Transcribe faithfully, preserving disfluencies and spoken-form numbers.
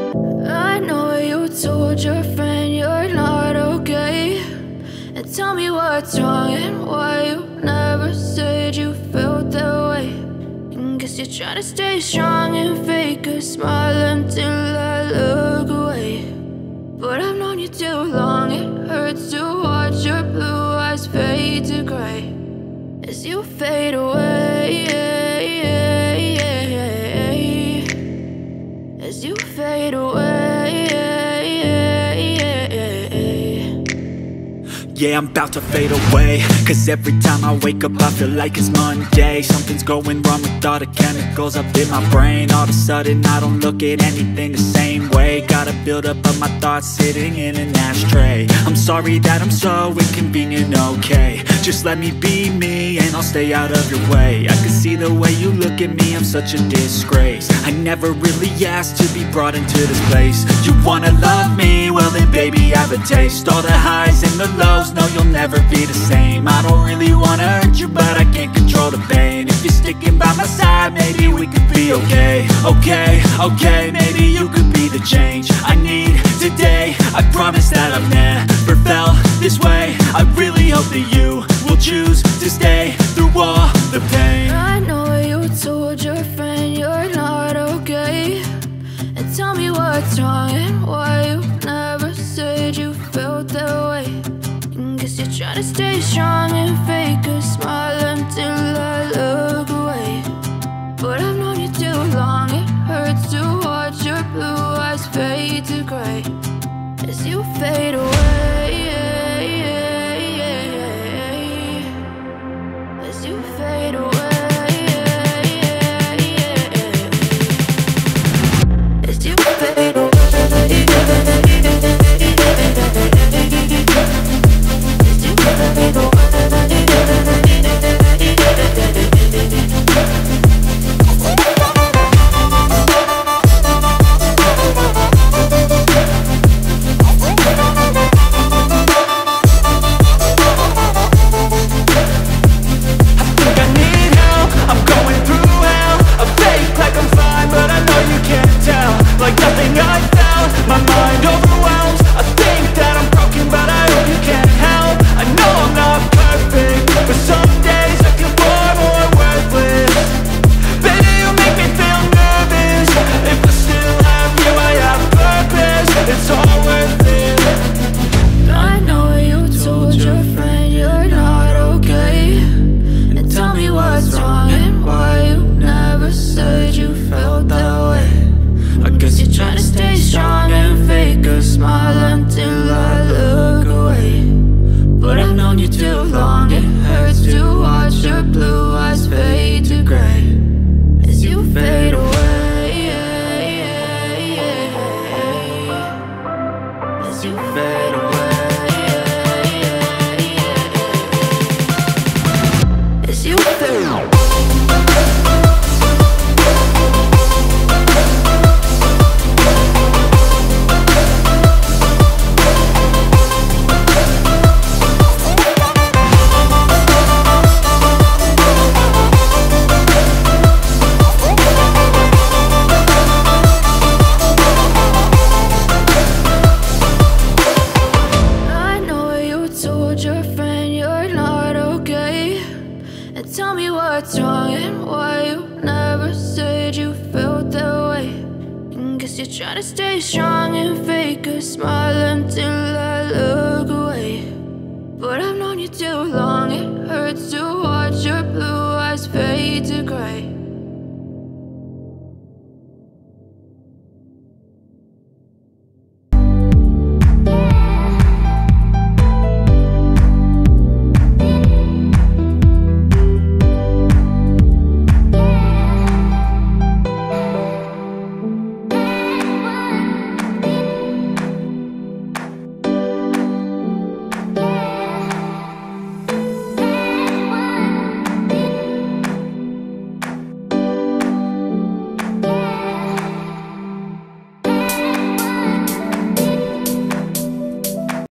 I know you told your friend you're not okay, and tell me what's wrong and why you never said you felt that way. And guess you're trying to stay strong and fake a smile until I look away. But I've known you too long, it hurts to watch your blue eyes fade to gray as you fade away, as you fade away. Yeah, I'm about to fade away, cause every time I wake up I feel like it's Monday. Something's going wrong with all the chemicals up in my brain. All of a sudden I don't look at anything the same way. Got a buildup of my thoughts sitting in an ashtray. I'm sorry that I'm so inconvenient, okay. Just let me be me and I'll stay out of your way. I can see the way you look at me, I'm such a disgrace. I never really asked to be brought into this place. You wanna love me? Well then baby, have a taste. All the highs and the lows, no, you'll never be the same. I don't really wanna hurt you, but I can't control the pain. If you're sticking by my side, maybe we could be okay. Okay, okay, maybe you could be the change I need today. I promise that I've never felt this way. I really hope that you will choose to stay through all the pain. I know you told your friend you're not okay, and tell me what's wrong and why you never said you felt that way. Guess you're trying to stay strong and fake a smile until I look away. But I've known you too long, it hurts to watch your blue eyes fade to gray as you fade away, as you fade away, as you fade away. Tell me what's wrong and why you never said you felt that way. And guess you're trying to stay strong and fake a smile until I look away. But I've known you too long, it hurts to watch your blue eyes fade to gray